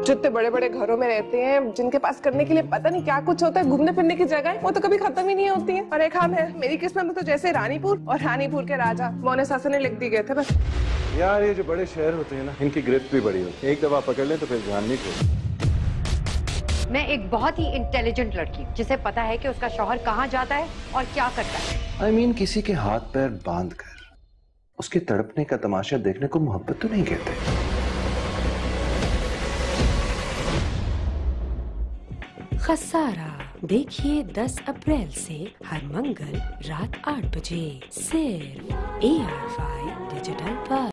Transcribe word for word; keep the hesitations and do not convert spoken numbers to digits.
जो इतने बड़े बड़े घरों में रहते हैं, जिनके पास करने के लिए पता नहीं क्या कुछ होता है, घूमने फिरने की जगह वो तो कभी खत्म ही नहीं होती है। और एक हम है, मेरी किस्मत में तो जैसे रानीपुर और रानीपुर के राजा मोहतासिम ने लिख दी गए थे बस। यार ये जो बड़े शहर होते हैं ना, इनकी गिरफ्त भी बड़ी होती है। एक दफा पकड़ लें तो फिर ध्यान नहीं छोड़ती। मैं एक बहुत ही इंटेलिजेंट लड़की जिसे पता है कि उसका शौहर कहाँ जाता है और क्या करता है। आई I मीन mean, किसी के हाथ पैर बांध कर उसके तड़पने का तमाशा देखने को मोहब्बत तो नहीं कहते। खसारा देखिए दस अप्रैल से हर मंगल रात आठ बजे सिर्फ ए आर वाई डिजिटल पर।